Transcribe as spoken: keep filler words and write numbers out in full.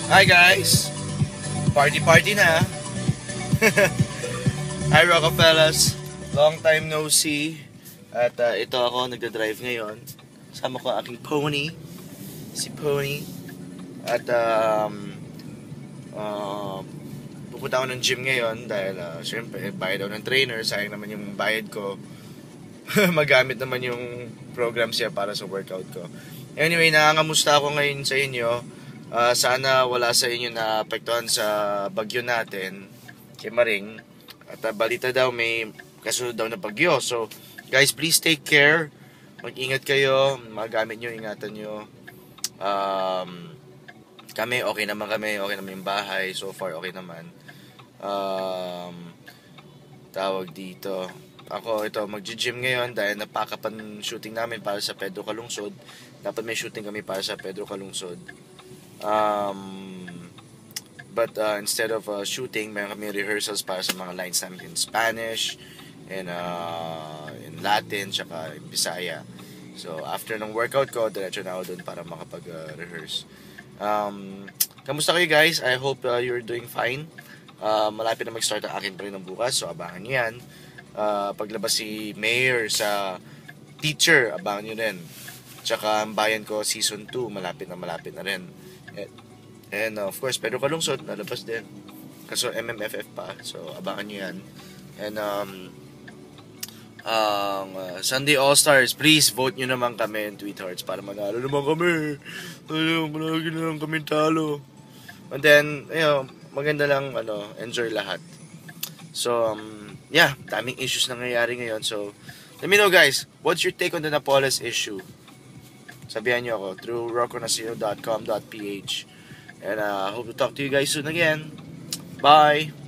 Hi guys! Party party na! Hi Rockefellers! Long time no see. At uh, ito ako nagda-drive ngayon. Sama ko ang aking pony. Si Pony. At um, uh, pupunta ako ng gym ngayon dahil uh, syempre bayad daw ng trainer. Sayang naman yung bayad ko. Magamit naman yung program siya para sa workout ko. Anyway, nangangamusta ako ngayon sa inyo. Uh, sana wala sa inyo na apektuhan sa bagyo natin kay Maring. At uh, balita daw may kasunod daw na bagyo. So guys, please take care. Mag-ingat kayo. Magamit nyo, ingatan nyo. Um, kami, okay naman kami. Okay naman yung bahay. So far, okay naman. Um, tawag dito. Ako, ito, mag-gym ngayon dahil napakapan shooting namin para sa Pedro Calungsod. Dapat may shooting kami para sa Pedro Calungsod. Um, but uh, instead of uh, shooting, meron kami rehearsals para sa mga lines namin in Spanish, in, uh, in Latin, tsaka in Bisaya. So, after ng workout ko, diretso na ako doon para makapag-rehearse. Uh, um, kamusta kayo guys? I hope uh, you're doing fine. Uh, malapit na mag-start ang akin pa rin ng bukas, so abangan nyo yan. Uh, paglabas si Mayor sa Teacher, abangan nyo rin. Tsaka ang bayan ko season two, malapit na malapit na rin. And, and uh, of course, Pedro Calungsod, nalabas din. Kaso M M F F pa, so abangan nyo yan. And um, ang uh, Sunday All-Stars, please vote nyo naman kami in Tweet Hearts para manalo naman kami. Ayun, malagi na lang kami talo. And then, ayun, maganda lang, ano, enjoy lahat. So, um, yeah, daming issues na nangyayari ngayon. So, let me know guys, what's your take on the Napoles issue? Sabihan nyo ako through rockonasio dot com dot p h. And I uh, hope to talk to you guys soon again. Bye!